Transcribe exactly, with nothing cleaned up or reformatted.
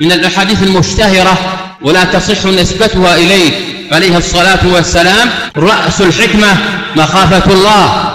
من الأحاديث المشتهرة ولا تصح نسبتها إليه عليه الصلاة والسلام: رأس الحكمة مخافة الله.